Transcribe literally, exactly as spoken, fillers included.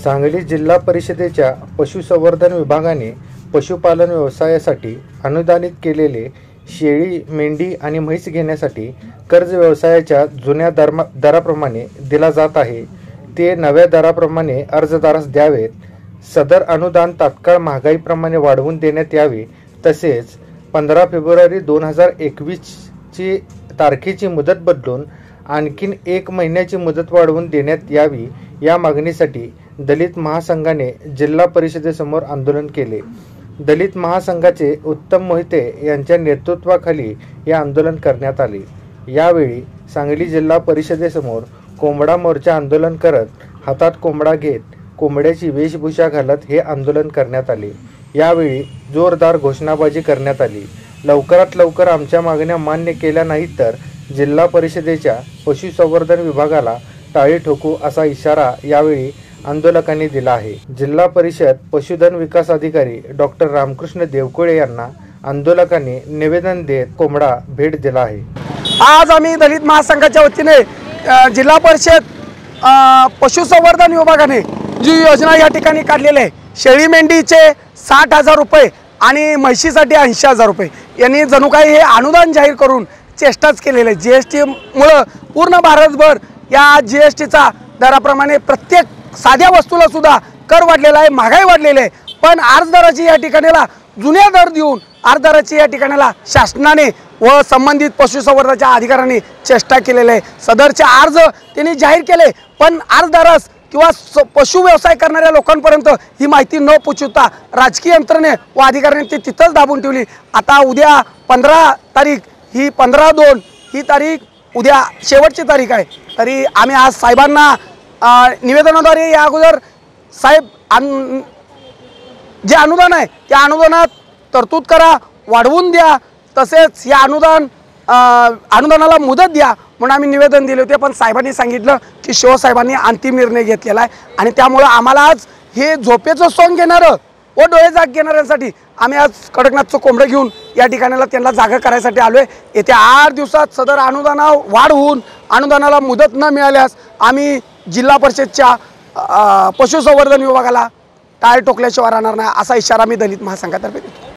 सांगली जिल्हा परिषदेच्या पशुसंवर्धन विभागाने पशुपालन व्यवसायासाठी अनुदानित केलेले शेळी, मेंढी आणि म्हैस घेण्यासाठी कर्ज व्यवसायाच्या जुन्या दरमा दराप्रमाणे दिला जात आहे ते नव्या दराप्रमाणे अर्जदारास द्यावेत। सदर अनुदान तात्काळ महागाईप्रमाणे वाढवून देण्यात यावे। तसेच पंधरा फेब्रुवारी दोन हजार एकवीस ची तारखेची मुदत बदलून आणखीन एक महिन्याची मुदत वाढवून देण्यात यावी या मागणीसाठी दलित महासंघाने जिल्हा परिषदेसमोर आंदोलन केले। दलित महासंघाचे उत्तम मोहिते यांच्या नेतृत्वाखाली हे आंदोलन करण्यात आले। यावेळी सांगली जिल्हा परिषदेसमोर कोंबडा मोर्चा आंदोलन करत हातात कोंबडा घेत कोंबड्याची वेशभूषा घालत हे आंदोलन करण्यात आले। यावेळी जोरदार घोषणाबाजी करण्यात आली। लवकरात लवकर आमच्या मागण्या मान्य केल्या नाहीत तर जिल्हा परिषदेच्या पशुसंवर्धन विभागाला टाळी ठोकू असा इशारा यावेळी आंदोलकांनी दिला आहे। जिल्हा परिषद पशुधन विकास अधिकारी डॉक्टर रामकृष्ण देवकुळे यांना आंदोलकांनी निवेदन देत कोंबडा भेट दिला आहे। आज आम्ही दलित महासंघाच्या वतीने जिल्हा परिषद पशुसंवर्धन विभागाने जी योजना या ठिकाणी काढलेली आहे, शेळी मेंढीचे साठ हजार रुपये आणि म्हशीसाठी ऐंशी हजार रुपये यांनी जणू काही हे अनुदान जाहीर करून चेष्टाच केलेले आहे। जी एस टीमुळं पूर्ण भारतभर या जी एस टीचा दराप्रमाणे प्रत्येक साध्या वस्तूला सुद्धा कर वाढलेला आहे, महागाई वाढलेली आहे। पण अर्जदाराची या ठिकाणीला जुन्या दर देऊन अर्जदाराची या ठिकाणीला शासनाने व संबंधित पशुसंवर्धनाच्या अधिकाऱ्यांनी चेष्टा केलेली आहे। सदरचे अर्ज त्यांनी जाहीर केले, पण अर्जदारास किंवा पशु व्यवसाय करणाऱ्या लोकांपर्यंत ही माहिती न पोहोचवता राजकीय यंत्रणे व अधिकाऱ्यांनी ते तिथंच दाबून ठेवली। आता उद्या पंधरा तारीख ही पंधरा दोन ही तारीख उद्या शेवटची तारीख आहे। तरी आम्ही आज साहेबांना निवेदनाद्वारे या अगोदर साहेब अन जे अनुदान आहे त्या अनुदानात तरतूद करा, वाढवून द्या, तसेच या अनुदान अनुदानाला मुदत द्या म्हणून आम्ही निवेदन दिले होते। पण साहेबांनी सांगितलं की शिवसाहेबांनी अंतिम निर्णय घेतलेला आहे आणि त्यामुळे आम्हाला आज हे झोपेचं सोंग घेणारं व डोळे जाग घेणाऱ्यांसाठी आम्ही आज कडकनाथचं कोंबडं घेऊन या ठिकाणाला त्यांना जागा करायसाठी आलो आहे। येत्या आठ दिवसात सदर अनुदाना वाढ होऊन अनुदानाला मुदत न मिळाल्यास आम्ही जिल्हा परिषदच्या पशुसंवर्धन विभागाला टाळ टोकल्याशिवाय राहणार नाही असा इशारा मी दलित महासंघातर्फे देतो।